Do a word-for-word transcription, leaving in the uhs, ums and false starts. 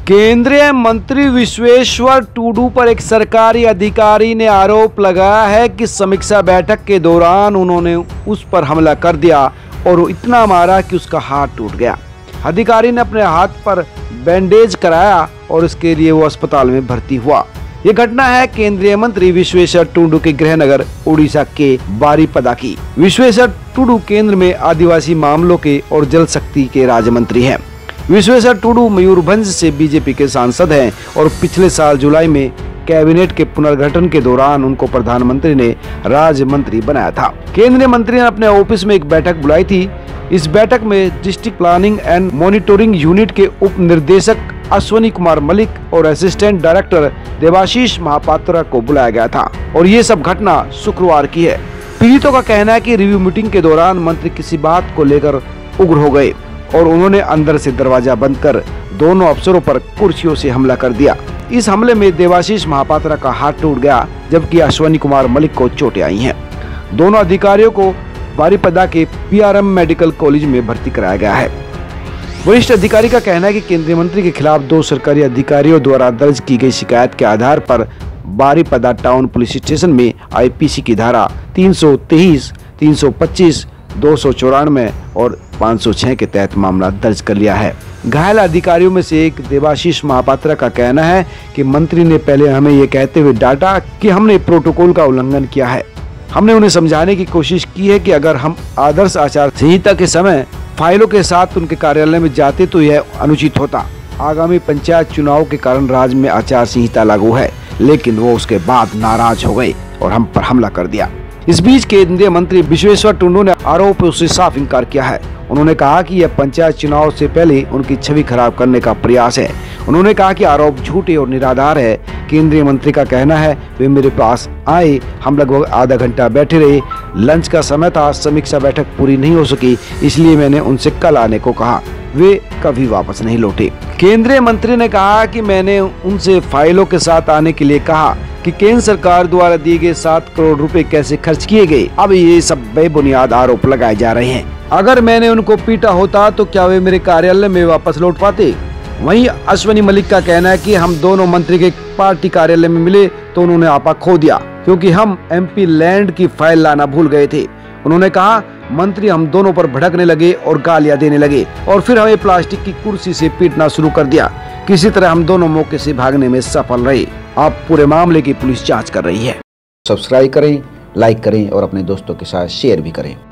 केंद्रीय मंत्री विश्वेश्वर टूडू पर एक सरकारी अधिकारी ने आरोप लगाया है कि समीक्षा बैठक के दौरान उन्होंने उस पर हमला कर दिया और इतना मारा कि उसका हाथ टूट गया। अधिकारी ने अपने हाथ पर बैंडेज कराया और इसके लिए वो अस्पताल में भर्ती हुआ। ये घटना है केंद्रीय मंत्री विश्वेश्वर टूडू के गृहनगर उड़ीसा के बारीपदा की। विश्वेश्वर टूडू केंद्र में आदिवासी मामलों के और जल शक्ति के राज्य मंत्री हैं। विश्वेश्वर टूडू मयूरभंज से बीजेपी के सांसद हैं और पिछले साल जुलाई में कैबिनेट के पुनर्गठन के दौरान उनको प्रधानमंत्री ने राज्य मंत्री बनाया था। केंद्रीय मंत्री ने अपने ऑफिस में एक बैठक बुलाई थी। इस बैठक में district planning and monitoring unit के उप निर्देशक अश्वनी कुमार मलिक और असिस्टेंट डायरेक्टर देवाशीष महापात्रा को बुलाया गया था और ये सब घटना शुक्रवार की है। पीड़ितों का कहना है कि रिव्यू मीटिंग के दौरान मंत्री किसी बात को लेकर उग्र हो गए और उन्होंने अंदर से दरवाजा बंद कर दोनों अफसरों पर कुर्सियों से हमला कर दिया। इस हमले में देवाशीष महापात्रा का हाथ टूट गया जबकि अश्वनी कुमार मलिक को चोटें आई हैं। दोनों अधिकारियों को बारीपदा के पीआरएम मेडिकल कॉलेज में भर्ती कराया गया है। वरिष्ठ अधिकारी का कहना है कि केंद्रीय मंत्री के खिलाफ दो सरकारी अधिकारियों द्वारा दर्ज की गई शिकायत के आधार पर बारीपदा टाउन पुलिस स्टेशन में आईपीसी की धारा तीन सौ तेईस, तीन सौ पच्चीस, दो सौ चौरानवे और पाँच सौ छह के तहत मामला दर्ज कर लिया है। घायल अधिकारियों में से एक देवाशीष महापात्रा का कहना है कि मंत्री ने पहले हमें ये कहते हुए डांटा कि हमने प्रोटोकॉल का उल्लंघन किया है। हमने उन्हें समझाने की कोशिश की है कि अगर हम आदर्श आचार संहिता के समय फाइलों के साथ उनके कार्यालय में जाते तो यह अनुचित होता। आगामी पंचायत चुनाव के कारण राज्य में आचार संहिता लागू है, लेकिन वो उसके बाद नाराज हो गए और हम पर हमला कर दिया। इस बीच केंद्रीय मंत्री विश्वेश्वर टूडू ने आरोपों से साफ इनकार किया है। उन्होंने कहा कि यह पंचायत चुनाव से पहले उनकी छवि खराब करने का प्रयास है। उन्होंने कहा कि आरोप झूठे और निराधार है। केंद्रीय मंत्री का कहना है वे मेरे पास आए, हम लगभग आधा घंटा बैठे रहे। लंच का समय था, समीक्षा बैठक पूरी नहीं हो सकी, इसलिए मैंने उनसे कल आने को कहा। वे कभी वापस नहीं लौटे। केंद्रीय मंत्री ने कहा कि मैंने उनसे फाइलों के साथ आने के लिए कहा कि केंद्र सरकार द्वारा दिए गए सात करोड़ रुपए कैसे खर्च किए गए। अब ये सब बेबुनियाद आरोप लगाए जा रहे हैं। अगर मैंने उनको पीटा होता तो क्या वे मेरे कार्यालय में वापस लौट पाते? वहीं अश्वनी मलिक का कहना है कि हम दोनों मंत्री के पार्टी कार्यालय में मिले तो उन्होंने आपा खो दिया क्योंकि हम एमपी लैंड की फाइल लाना भूल गए थे। उन्होंने कहा मंत्री हम दोनों पर भड़कने लगे और गालियां देने लगे और फिर हमें प्लास्टिक की कुर्सी से पीटना शुरू कर दिया। किसी तरह हम दोनों मौके से भागने में सफल रहे। अब पूरे मामले की पुलिस जांच कर रही है। सब्सक्राइब करें, लाइक करें और अपने दोस्तों के साथ शेयर भी करें।